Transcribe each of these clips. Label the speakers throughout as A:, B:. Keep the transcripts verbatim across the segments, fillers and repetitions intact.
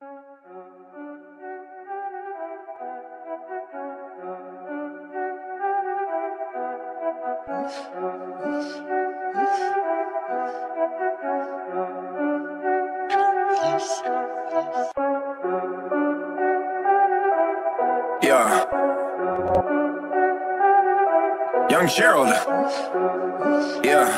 A: Yeah. Young Gerald. Yeah.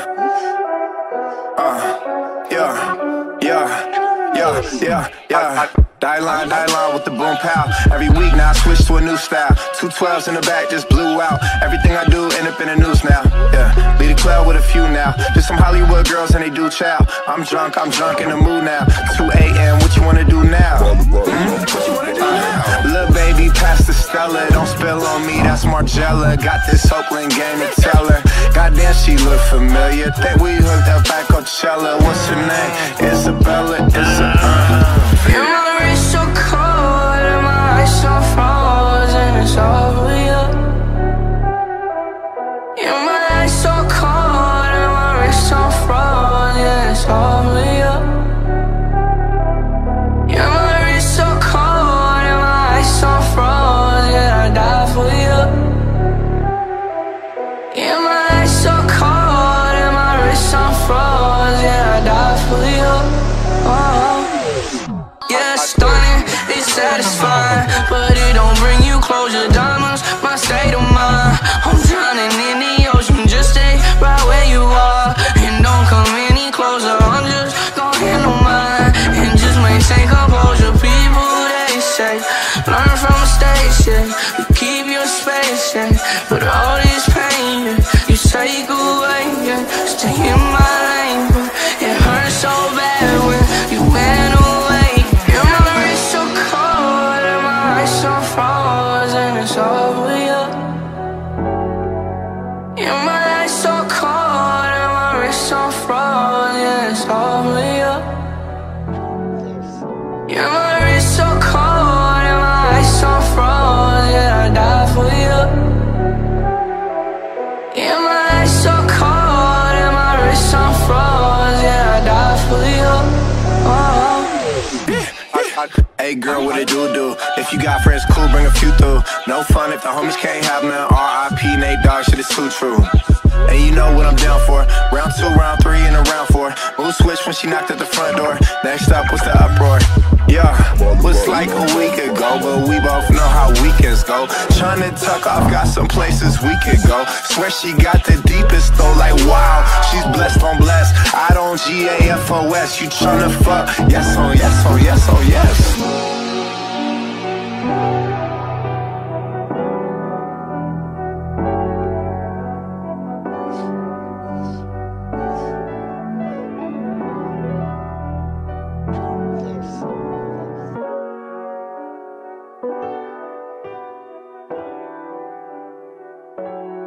A: Uh. Yeah. Yeah. Yeah. Yeah. Yeah. Die line, die line with the boom pow. Every week now I switch to a new style. Two twelves in the back just blew out. Everything I do end up in the news now. Yeah, lead a club with a few now. Just some Hollywood girls and they do chow. I'm drunk, I'm drunk in the mood now. two A M, what you wanna do now? Hmm? What you wanna do now? Lil' baby, pass the Stella. Don't spill on me, that's Margella. Got this Oakland game to tell her. Goddamn, she look familiar. Think we hooked up at Coachella. What's her name? Isabella, Isabella.
B: So cold and my eyes so frozen, it's over you. Yeah, my eyes so cold and my wrist so frozen, yeah, it's over you. Yeah, my wrist so cold and my eyes so frozen, yeah, I die for you. Yeah, my eyes so cold and my wrist so frozen, yeah, I die for you. Oh. Yeah, stunning, it's satisfying, but it don't bring you closure. Diamonds, my state of mind. I'm drowning in the ocean, just stay right where you are. And don't come any closer, I'm just gonna handle mine. And just maintain composure, people they say. Learn from mistakes, yeah, but keep your space, yeah. But all this pain, yeah, you take away, yeah. Stay in my lane, but it hurts so bad when you went away. It's over you. Yeah, my eyes so cold and my wrist so frozen, yeah, it's over you. Yeah, my wrist so cold and my eyes so frozen, yeah, I die for you. Yeah, my eyes so cold and my wrist so frozen, yeah, I die for you. Oh.
A: Hey girl, what it do do? If you got friends, cool, bring a few through. No fun if the homies can't have none. R I P Nate Dogg, shit is too true. And you know what I'm down for. Round two, round three, and a round four. Mood switch when she knocked at the front door. Next up was the uproar. Yeah, was like a week ago, but we both know how weekends go. Tryna tuck off, got some places we could go. Swear she got the deepest though, like wow. She's blessed on blessed. I don't G A F O S. You tryna fuck? Yes, oh yes, oh yes, oh yes.
B: Yes.